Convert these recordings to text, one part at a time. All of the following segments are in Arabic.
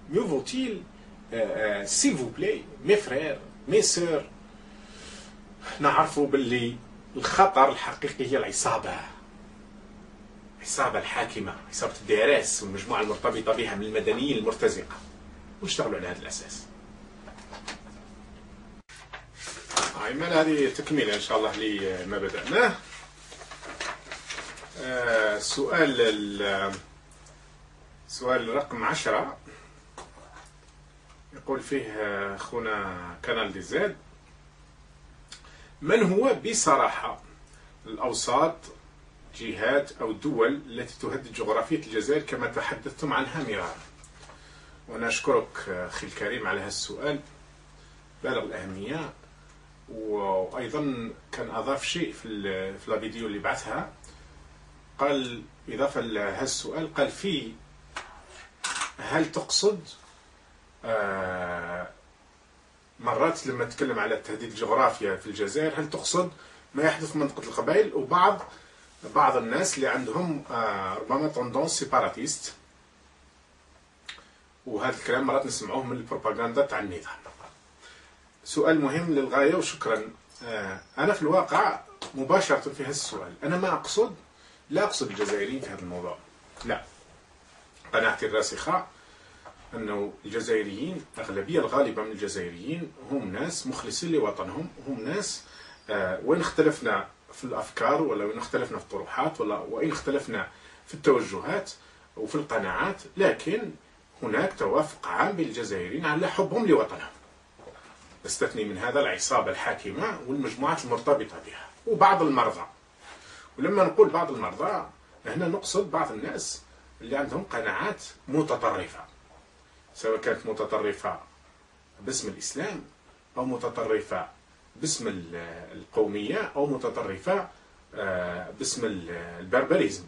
mieux vaut-il, s'il vous plaît, mes frères, mes sœurs, نعرفوا باللي الخطر الحقيقي هي العصابة الحاكمة، عصابة الديراس والمجموعة المرتبطة بها من المدنيين المرتزقة، ونشتغلوا على هذا الأساس. أيمن هذه تكملة إن شاء الله لما بدأناه. سؤال رقم 10 يقول فيه أخونا كانال دي زاد: من هو بصراحة الأوساط، جهات أو الدول التي تهدد جغرافية الجزائر كما تحدثتم عنها مرارا؟ وأنا أشكرك أخي الكريم على هذا السؤال بالغ الأهمية. وأيضا كان أضاف شيء في الفيديو اللي بعثها، قال إضافة لهذا السؤال، قال هل تقصد مرات لما تتكلم على تهديد الجغرافيا في الجزائر هل تقصد ما يحدث في منطقة القبائل وبعض الناس اللي عندهم ربما توندونس سيباراتيست؟ وهذا الكلام مرات نسمعوه من البروباغندا تاع النظام. سؤال مهم للغاية وشكرا. أنا في الواقع مباشرة في هذا السؤال أنا لا أقصد الجزائريين في هذا الموضوع، لا. قناعتي الراسخة أنه الجزائريين، الأغلبية الغالبة من الجزائريين هم ناس مخلصين لوطنهم، هم ناس وإن اختلفنا في الأفكار ولا وإن اختلفنا في الطروحات ولا وإن اختلفنا في التوجهات وفي القناعات، لكن هناك توافق عام بين الجزائريين على حبهم لوطنهم. نستثني من هذا العصابة الحاكمة والمجموعات المرتبطة بها وبعض المرضى. ولما نقول بعض المرضى هنا نقصد بعض الناس اللي عندهم قناعات متطرفة، سواء كانت متطرفة باسم الإسلام أو متطرفة باسم القومية أو متطرفة باسم البربريزم،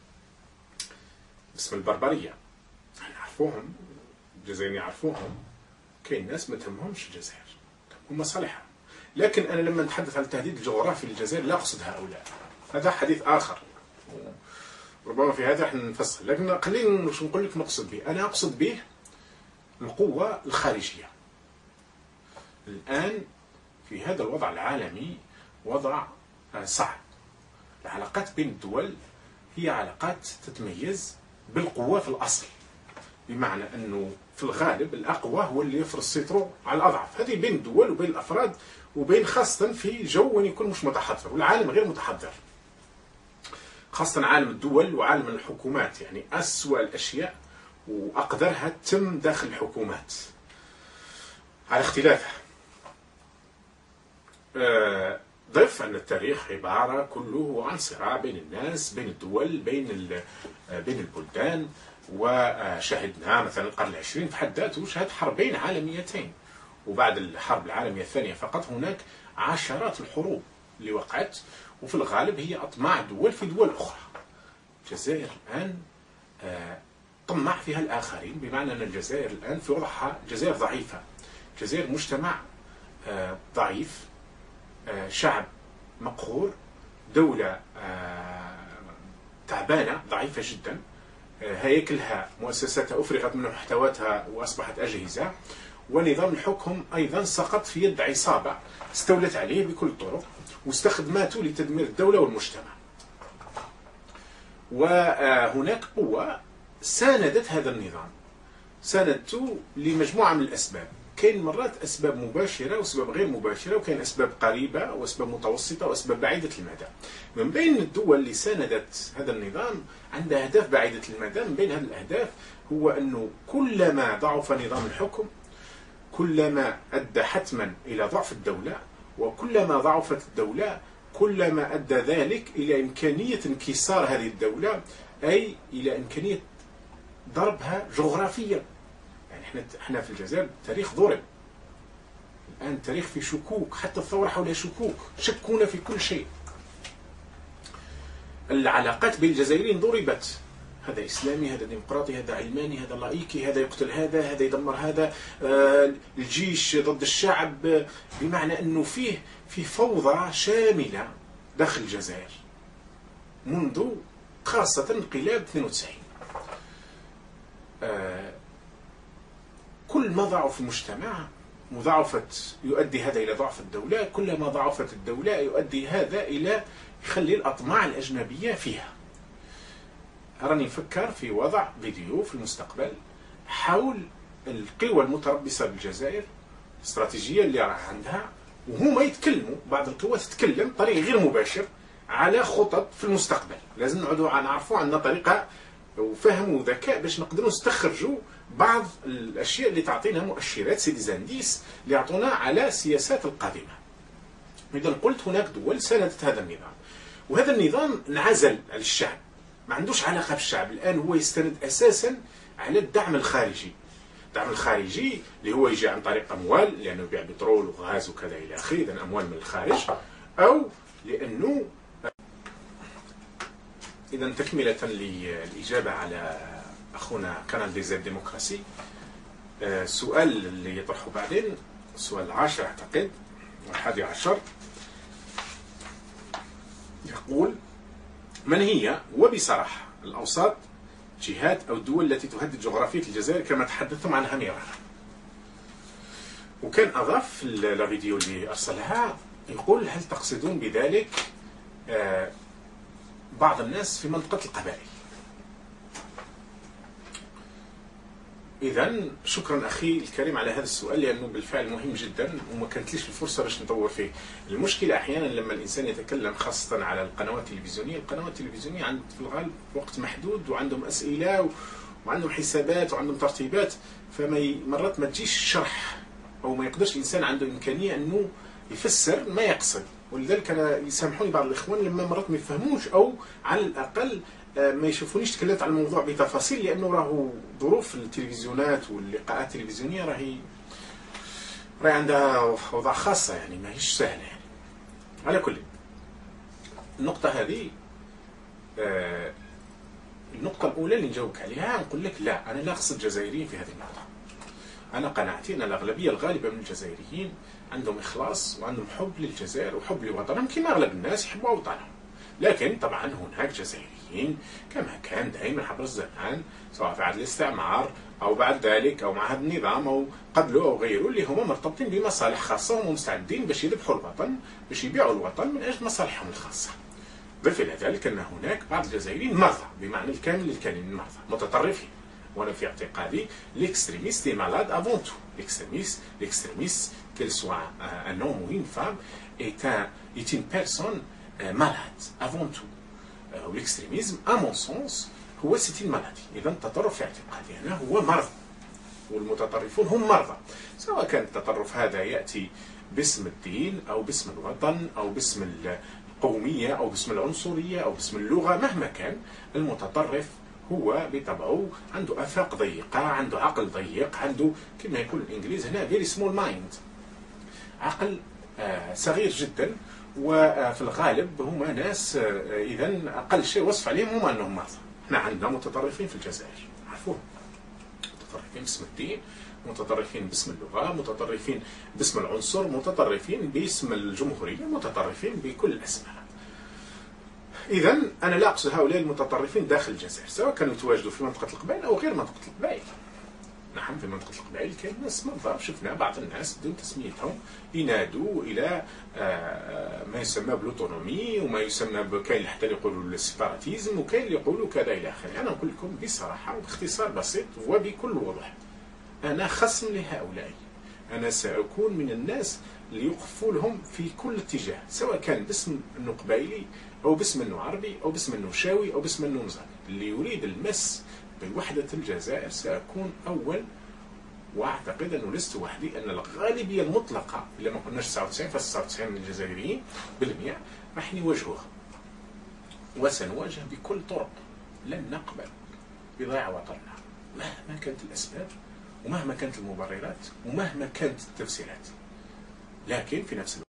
باسم البربرية. نعرفوهم، الجزائريين يعرفوهم. كاين ناس ما تهمهمش الجزائر، تهمهم مصالحها. لكن أنا لما نتحدث عن التهديد الجغرافي للجزائر لا أقصد هؤلاء، هذا حديث آخر، ربما في هذا احنا نفصل. لكن خلينا نقول لك نقصد به. أنا أقصد به القوة الخارجية. الآن في هذا الوضع العالمي وضع صعب. العلاقات بين الدول هي علاقات تتميز بالقوة في الأصل، بمعنى أنه في الغالب الأقوى هو اللي يفرض سيطره على الأضعف. هذه بين الدول وبين الأفراد وبين خاصة في جو وين يكون مش متحضر والعالم غير متحضر، خاصة عالم الدول وعالم الحكومات. يعني أسوأ الأشياء وأقدرها تم داخل الحكومات على اختلافها. ضف أن التاريخ عبارة كله عن صراع بين الناس، بين الدول، بين البلدان. وشهدنا مثلا القرن العشرين في حد ذاته شهد حربين عالميتين، وبعد الحرب العالمية الثانية فقط هناك عشرات الحروب اللي وقعت، وفي الغالب هي أطماع دول في دول أخرى. الجزائر الآن طمع فيها الآخرين، بمعنى أن الجزائر الآن في وضعها جزائر ضعيفة، جزائر مجتمع ضعيف، شعب مقهور، دولة تعبانة ضعيفة جدا، هيكلها مؤسساتها أفرغت من محتواتها وأصبحت أجهزة، ونظام الحكم أيضا سقط في يد عصابة استولت عليه بكل الطرق واستخدماته لتدمير الدولة والمجتمع. وهناك قوة ساندت هذا النظام، ساندته لمجموعة من الأسباب. كاين مرات أسباب مباشرة وأسباب غير مباشرة، وكاين أسباب قريبة وأسباب متوسطة وأسباب بعيدة المدى. من بين الدول اللي ساندت هذا النظام عندها أهداف بعيدة المدى. من بين هذه الأهداف هو أنه كلما ضعف نظام الحكم كلما أدى حتما إلى ضعف الدولة، وكلما ضعفت الدولة كلما أدى ذلك إلى إمكانية انكسار هذه الدولة، أي إلى إمكانية ضربها جغرافيا. يعني احنا في الجزائر التاريخ ضرب، الآن التاريخ في شكوك، حتى الثورة حولها شكوك، شكونا في كل شيء. العلاقات بين الجزائريين ضربت، هذا إسلامي، هذا ديمقراطي، هذا علماني، هذا لايكي، هذا يقتل هذا يدمر هذا، الجيش ضد الشعب، بمعنى أنه في فوضى شاملة داخل الجزائر منذ خاصة انقلاب 92. ما ضعف المجتمع يؤدي هذا إلى ضعف الدولة، كلما ضعفت الدولة يؤدي هذا إلى يخلي الأطماع الأجنبية فيها. راني نفكر في وضع فيديو في المستقبل حول القوى المتربصة بالجزائر، الاستراتيجية اللي راه عندها، وهما يتكلموا، بعض القوى تتكلم بطريقة غير مباشر على خطط في المستقبل. لازم نعودوا نعرفوا عندنا طريقة وفهم وذكاء باش نقدروا نستخرجوا بعض الاشياء اللي تعطينا مؤشرات، سي ديزانديس اللي يعطونا على السياسات القادمه. اذا قلت هناك دول ساندت هذا النظام، وهذا النظام انعزل عن الشعب، ما عندوش علاقه بالشعب. الان هو يستند اساسا على الدعم الخارجي. الدعم الخارجي اللي هو يجي عن طريق اموال، لانه يبيع بترول وغاز وكذا الى اخره، اذا اموال من الخارج، او لانه إذا تكملة للإجابة على أخونا كانال دي زد ديمقراسي، السؤال اللي يطرحه بعدين السؤال العاشر أعتقد وال11 يقول: من هي وبصراحة الأوساط، جهات أو الدول التي تهدد جغرافية الجزائر كما تحدثتم عنها مرارا؟ وكان أضاف في الفيديو اللي أرسلها يقول: هل تقصدون بذلك بعض الناس في منطقة القبائل؟ إذا شكرا أخي الكريم على هذا السؤال، لأنه بالفعل مهم جدا وما كانت ليش الفرصة باش نطور فيه. المشكلة أحيانا لما الإنسان يتكلم خاصة على القنوات التلفزيونية، القنوات التلفزيونية عند في الغالب وقت محدود، وعندهم أسئلة وعندهم حسابات وعندهم ترتيبات، مرات ما تجيش شرح، أو ما يقدرش الإنسان عنده إمكانية أنه يفسر ما يقصد. ولذلك أنا يسامحوني بعض الإخوان لما مرات ما يفهموش، أو على الأقل ما يشوفونيش تكلمت عن الموضوع بتفاصيل، لأنه راهو ظروف التلفزيونات واللقاءات التلفزيونية راهي عندها وضع خاصة، يعني ما هيش سهلة يعني. على كل النقطة هذه، النقطة الأولى اللي نجاوبك عليها نقول لك لا، أنا لا أقصد جزائريين في هذه النقطة. أنا قناعتي أن الأغلبية الغالبة من الجزائريين عندهم إخلاص وعندهم حب للجزائر وحب لوطنهم كما أغلب الناس يحبوا وطنهم. لكن طبعا هناك جزائريين كما كان دائما عبر الزمان، سواء في عهد الاستعمار أو بعد ذلك أو مع هذا النظام أو قبله أو غيره، اللي هم مرتبطين بمصالح خاصة ومستعدين باش يذبحوا الوطن، باش يبيعوا الوطن من أجل مصالحهم الخاصة. ضف إلى ذلك أن هناك بعض الجزائريين مرضى بمعنى الكامل للكلمة، مرضى متطرفين. وانا في اعتقادي l'extrémiste est malade avant tout. L'extrémiste, qu'elle soit un homme ou une femme, est une personne malade avant tout. L'extrémisme, à mon sens, c'est une maladie. إذا التطرف في اعتقادي أنا هو مرض، والمتطرفون هم مرضى، سواء كان التطرف هذا يأتي باسم الدين أو باسم الوطن أو باسم القومية أو باسم العنصرية أو باسم اللغة. مهما كان المتطرف هو بطبعه عنده آفاق ضيقة، عنده عقل ضيق، عنده كما يقول الإنجليز هنا very small mind، عقل صغير جدا. وفي الغالب هما ناس إذا أقل شيء وصف عليهم هم أنهم مرضى. احنا عندنا متطرفين في الجزائر، عرفوه، متطرفين باسم الدين، متطرفين باسم اللغة، متطرفين باسم العنصر، متطرفين باسم الجمهورية، متطرفين بكل الأسماء. إذا أنا لا أقصد هؤلاء المتطرفين داخل الجزائر، سواء كانوا يتواجدوا في منطقة القبائل أو غير منطقة القبائل. نعم، في منطقة القبائل كاين ناس مرضى، شفنا بعض الناس بدون تسميتهم ينادوا إلى ما يسمى بالأوتونومي، وما يسمى كاين حتى اللي يقولوا السيباراتيزم، وكاين اللي يقولوا كذا إلى آخره. أنا نقول لكم بصراحة وباختصار بسيط وبكل وضوح، أنا خصم لهؤلاء. أنا سأكون من الناس اللي يقفوا لهم في كل اتجاه، سواء كان باسم أنه قبائلي أو باسم أنه عربي أو باسم أنه شاوي أو باسم أنه نزالي. اللي يريد المس بوحدة الجزائر سأكون أول، وأعتقد أنه لست وحدي، أن الغالبية المطلقة إلا ما قلناش 99.99% من الجزائريين بالمئة راح يواجهوها، وسنواجه بكل طرق. لن نقبل بضياع وطننا مهما كانت الأسباب ومهما كانت المبررات ومهما كانت التفسيرات، لكن في نفس الوقت